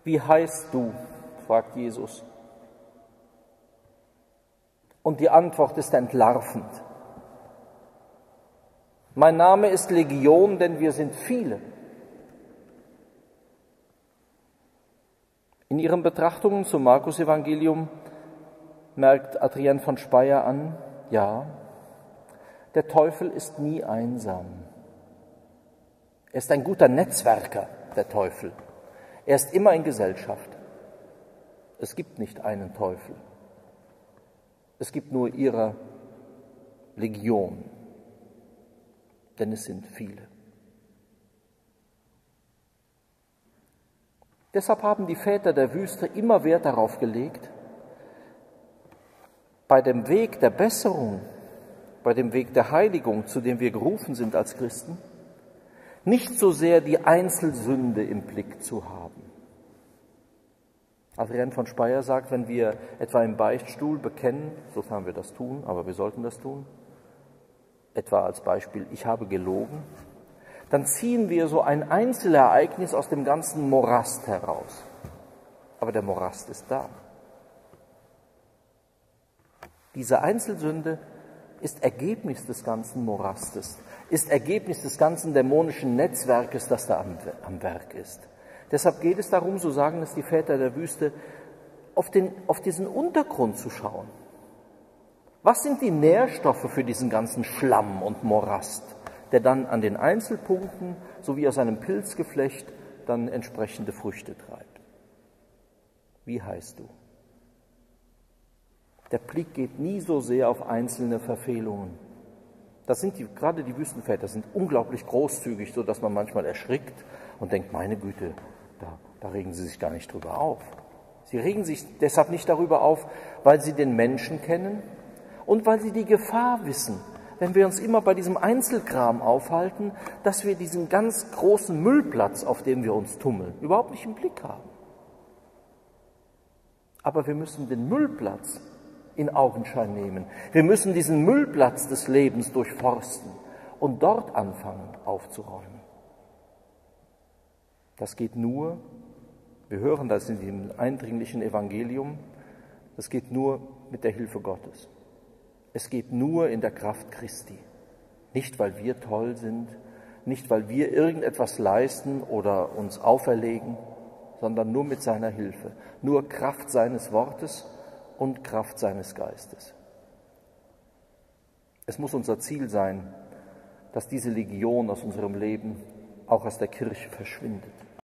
Wie heißt du? Fragt Jesus. Und die Antwort ist entlarvend. Mein Name ist Legion, denn wir sind viele. In ihren Betrachtungen zum Markus-Evangelium merkt Adrienne von Speyer an, ja, der Teufel ist nie einsam. Er ist ein guter Netzwerker, der Teufel. Er ist immer in Gesellschaft. Es gibt nicht einen Teufel. Es gibt nur ihre Legion, denn es sind viele. Deshalb haben die Väter der Wüste immer Wert darauf gelegt, bei dem Weg der Besserung, bei dem Weg der Heiligung, zu dem wir gerufen sind als Christen, nicht so sehr die Einzelsünde im Blick zu haben. Adrienne von Speyer sagt, wenn wir etwa im Beichtstuhl bekennen, sofern wir das tun, aber wir sollten das tun, etwa als Beispiel, ich habe gelogen, dann ziehen wir so ein Einzelereignis aus dem ganzen Morast heraus. Aber der Morast ist da. Diese Einzelsünde ist Ergebnis des ganzen Morastes, ist Ergebnis des ganzen dämonischen Netzwerkes, das da am Werk ist. Deshalb geht es darum, so sagen es die Väter der Wüste, auf diesen Untergrund zu schauen. Was sind die Nährstoffe für diesen ganzen Schlamm und Morast, der dann an den Einzelpunkten, so wie aus einem Pilzgeflecht, dann entsprechende Früchte treibt? Wie heißt du? Der Blick geht nie so sehr auf einzelne Verfehlungen. Das sind gerade die Wüstenväter sind unglaublich großzügig, so dass man manchmal erschrickt und denkt, meine Güte, da regen sie sich gar nicht drüber auf. Sie regen sich deshalb nicht darüber auf, weil sie den Menschen kennen und weil sie die Gefahr wissen, wenn wir uns immer bei diesem Einzelkram aufhalten, dass wir diesen ganz großen Müllplatz, auf dem wir uns tummeln, überhaupt nicht im Blick haben. Aber wir müssen den Müllplatz in Augenschein nehmen. Wir müssen diesen Müllplatz des Lebens durchforsten und dort anfangen aufzuräumen. Das geht nur, wir hören das in dem eindringlichen Evangelium, das geht nur mit der Hilfe Gottes. Es geht nur in der Kraft Christi. Nicht, weil wir toll sind, nicht, weil wir irgendetwas leisten oder uns auferlegen, sondern nur mit seiner Hilfe, nur Kraft seines Wortes und Kraft seines Geistes. Es muss unser Ziel sein, dass diese Legion aus unserem Leben auch aus der Kirche verschwindet.